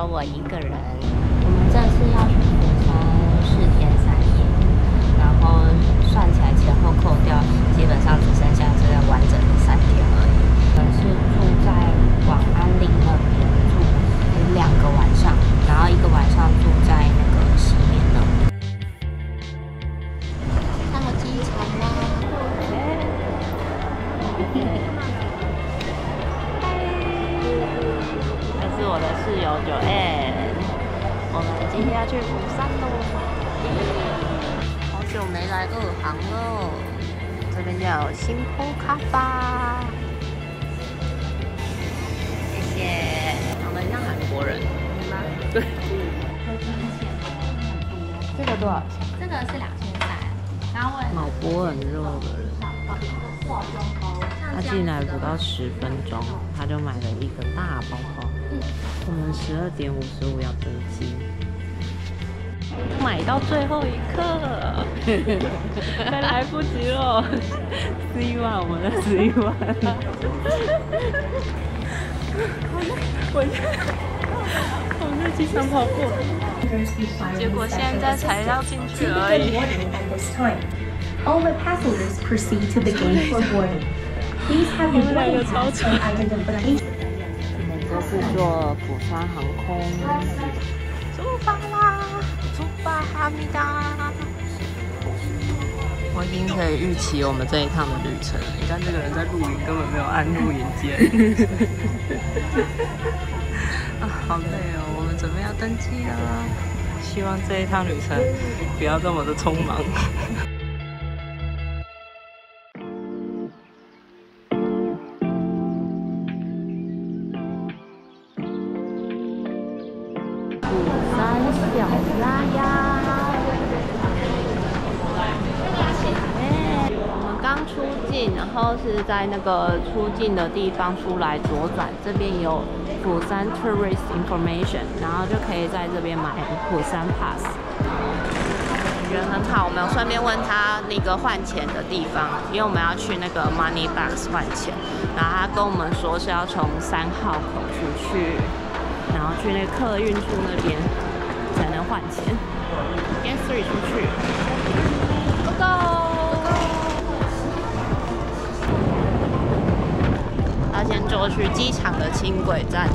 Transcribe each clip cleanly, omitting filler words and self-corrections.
我一个人。我们这次要去釜山4天3夜，然后算起来前后扣掉，基本上只剩下这个完整的3天而已。我们是住在广安里那边住2个晚上，然后1个晚上住在那个西面那边。到机场啦！这是我的室友9N，我们今天要去釜山喽。好久没来2航喽，这边叫新坡咖吧，谢谢。长得像韩国人，吗？对。这个多少钱？ 这个是2300，然后问脑波很热的人，他进来不到10分钟，他就买了一个大包包。我们12点55要登机，买到最后一刻，快来不及了。11万，我们的11万。我在机场跑过，结果现在才要进去而已。 All the passengers proceed to the gate for boarding. Please have your boarding pass and identification. 我们这是坐釜山航空，出发啦！出发哈密达！我已经可以预期我们这一趟的旅程了。你看这个人在录影，根本没有按录影键。啊，好累哦！我们准备要登机了，希望这一趟旅程不要这么的匆忙。釜山小鸭鸭。我们刚出境，然后是在那个出境的地方出来左转，这边有釜山 Tourist Information， 然后就可以在这边买釜山 Pass。人很好，我们有顺便问他那个换钱的地方，因为我们要去那个 Money Box 换钱，然后他跟我们说是要从3号口出去，然后去那个客运处那边才能换钱。Gate 3出去 ，Go！ 要先坐去机场的轻轨站。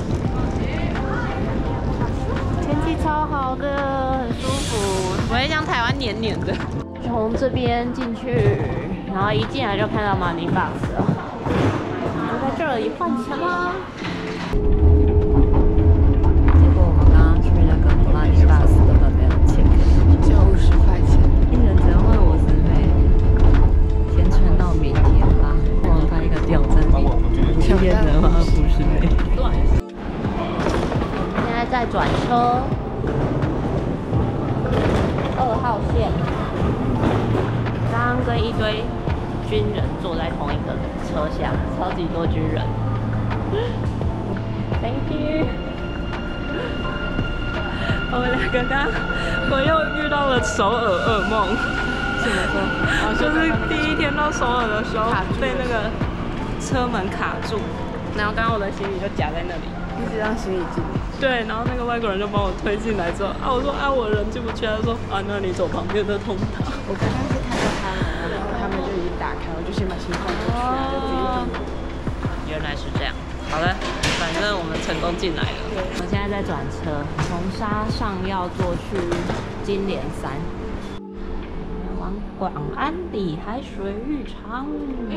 天气超好的，很舒服，不会像台湾黏黏的。从这边进去，然后一进来就看到 Money Box 了，就在这里换钱啦。结果我们刚刚去那个 Money Box 根本没有钱， 只有50块钱， 一人只能换50枚，先撑到明天吧。我们发一个挑战，今天只能换50枚。现在在转车，2号线。刚刚跟一堆军人坐在同一个车厢，超级多军人。Thank you。我们2个刚，我又遇到了首尔噩梦。 怎么说？ 就是第1天到首尔的时候，被那个车门卡住，然后刚刚我的行李就夹在那里， 一直让行李进。 对，然后那个外国人就帮我推进来之后，我说我人进不去，他说那你走旁边的通道。 我刚刚是看到他们，然后他们就已经打开，我就先把行李放进去，就直接进。 原来是这样。好了，反正我们成功进来了。我们现在在转车，从沙上要坐去金莲山，往广安里海水浴场。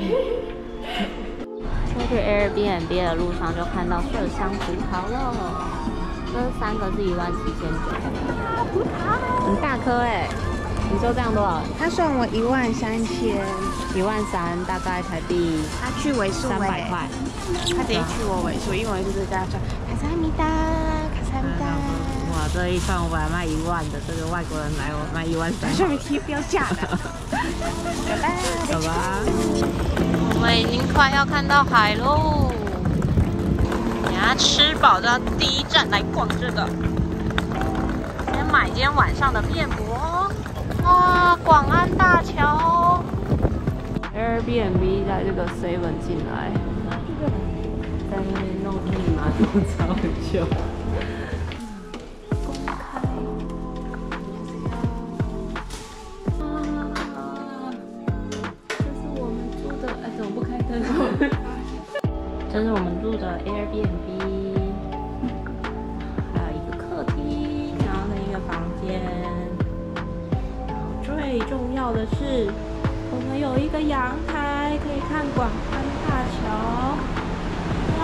出去 Airbnb 的路上就看到麝香葡萄了，这3个是17900。葡萄很大颗哎，你说这样多少？ 他算我13000， 13000，大概台币他去尾数 300块。 他直接去我尾数，因为我就是这样算。卡萨米达，卡萨米达。 哇，这一串我本来卖1万的，这个外国人来我卖13000。 上面贴标价的。 走吧。我们已经快要看到海喽！等下吃饱就要第1站来逛这个，先买今天晚上的面膜。哇，广安大桥 ，Airbnb 在这个 7 进来，在那边弄密码弄超久。 这是我们住的 Airbnb， 还有一个客厅，然后另一个房间。然后最重要的是，我们有一个阳台，可以看广宽大桥。哇，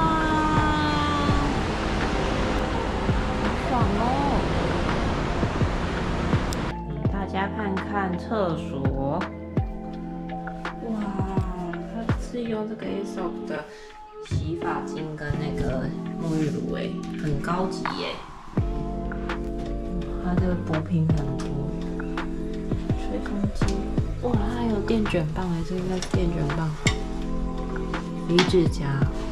好爽哦！大家看看厕所。哇，它是用这个 Aesop 的洗发精跟那个沐浴乳，很高级耶。它这个补品很多，吹风机，哇，它还有电卷棒哎，这应该是电卷棒。离子夹，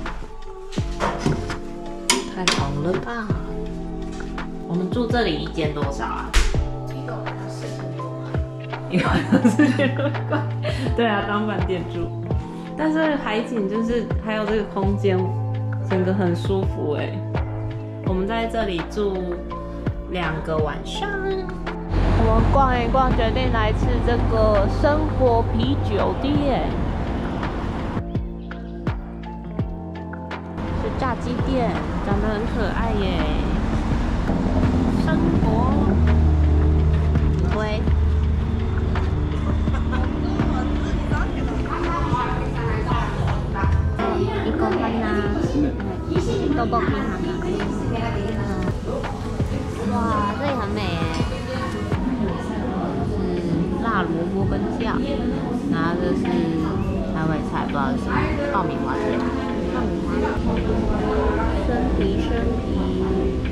太好了吧！我们住这里一间多少啊？ 一个晚上4000多。 一个晚上4000多块。对啊，当饭店住。但是海景就是还有这个空间，整个很舒服哎。我们在这里住2个晚上。我们逛一逛，决定来吃这个生活啤酒店。是炸鸡店，长得很可爱耶。生活，龟。이거 하나, 떡볶이 하나. 哇，这里很美耶，是辣萝卜跟酱，然后这是台湾菜，不知道是什么，爆米花馅，生皮生皮。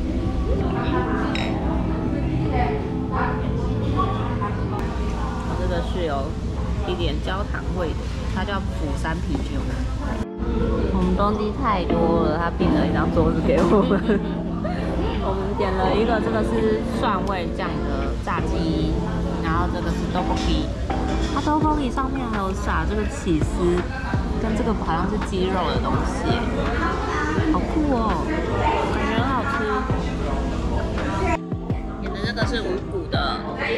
这个是有一点焦糖味的，它叫釜山啤酒。我们东西太多了，他订了一张桌子给我们。我们点了一个，这个是蒜味酱的炸鸡，然后这个是 tteokbokki， 它 tteokbokki 上面还有撒这个起司，跟这个好像是鸡肉的东西，好酷哦，感觉很好吃。点的这个是五谷的。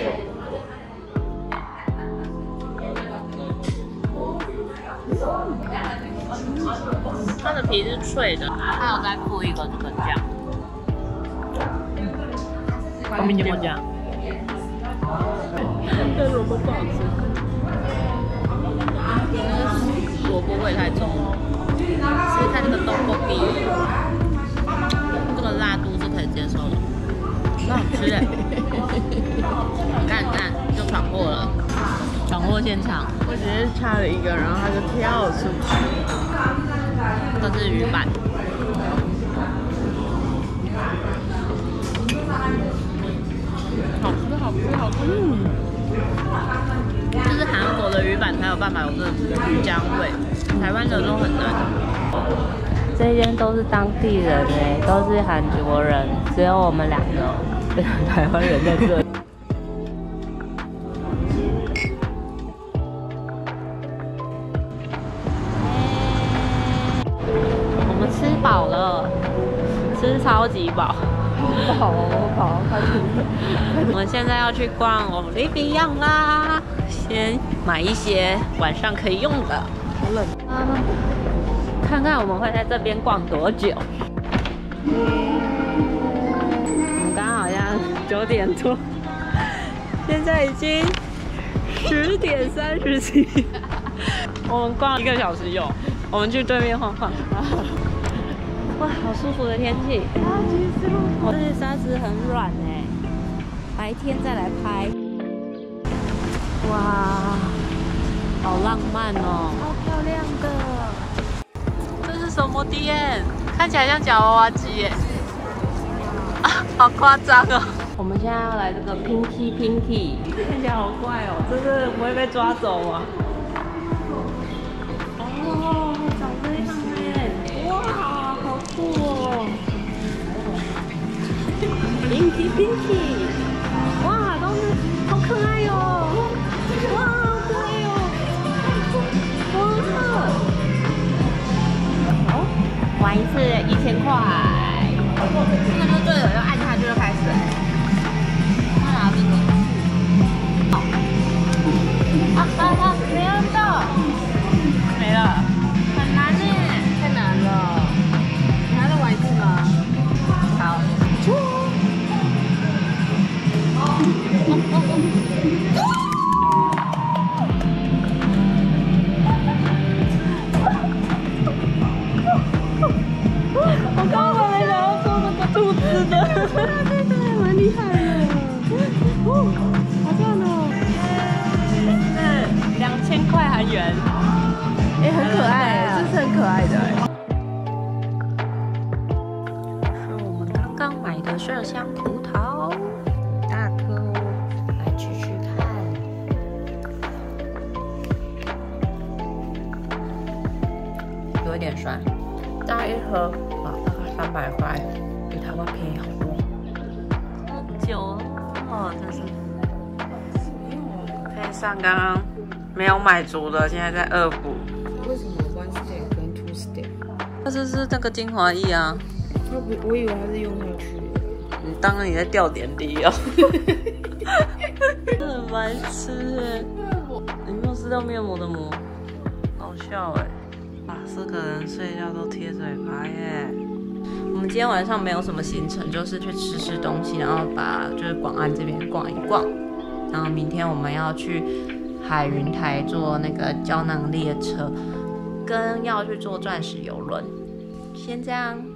它的皮是脆的，还有再附一个这个酱，后面芥末酱。这萝卜不好吃，萝卜味太重了。试试看这个tteokbokki，这个辣度是可以接受的，很好吃哎！你看，就闯祸了，闯祸现场。 我只是差了一个，然后它就跳出去。 这是鱼板，好吃，好吃，好吃。就是韩国的鱼板才有办法有这个鱼浆味，台湾的都很难。这一间都是当地人哎，都是韩国人，只有我们2个台湾人在这里。饱了，吃超级饱，饱，快吃！我们现在要去逛Olivia啦，先买一些晚上可以用的。好冷啊！看看我们会在这边逛多久。我们刚刚好像9点多，现在已经10点37。我们逛1个小时有，我们去对面晃晃。哇，好舒服的天气！这些沙子很软哎，白天再来拍。哇，好浪漫哦，好漂亮的。这是什么店？看起来像夹娃娃机耶！啊，好夸张哦！我们现在要来这个 Pinky， 看起来好怪哦，这是不会被抓走吗？哦，长这样耶！哇！好酷哦 ！Pinky， 哇，都是好可爱哦！哇，好可爱哦！哇！好，玩一次1000块，那就对了，要按下去就开始。他拿这个，没按到，没了，很难耶，太难了。 很可爱，这是很可爱的是我们刚刚买的麝香葡萄，大颗哦，来吃吃看。有一点酸，大一盒啊，大概300块，比台湾便宜好多。久哦，真是。配上刚刚没有买足的，现在在2补。 为什么 one step 跟 two step？ 这是那个精华液啊。 我以为它是用下去的。 你当然你在吊点滴哦。很白痴哎！你没有撕掉面膜的膜，好笑哎！哇，4个人睡觉都贴嘴巴耶。我们今天晚上没有什么行程，就是去吃东西，然后就是广安这边逛一逛。然后明天我们要去海云台坐那个胶囊列车，跟要去坐钻石邮轮。先这样。